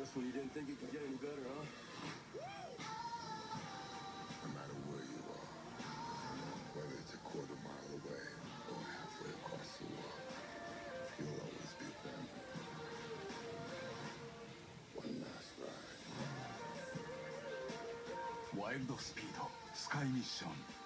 Just when you didn't think it could get any better, huh? No matter where you are, whether it's a quarter mile away or halfway across the world, you'll always be family. One last ride. ワイルドスピードスカイミッション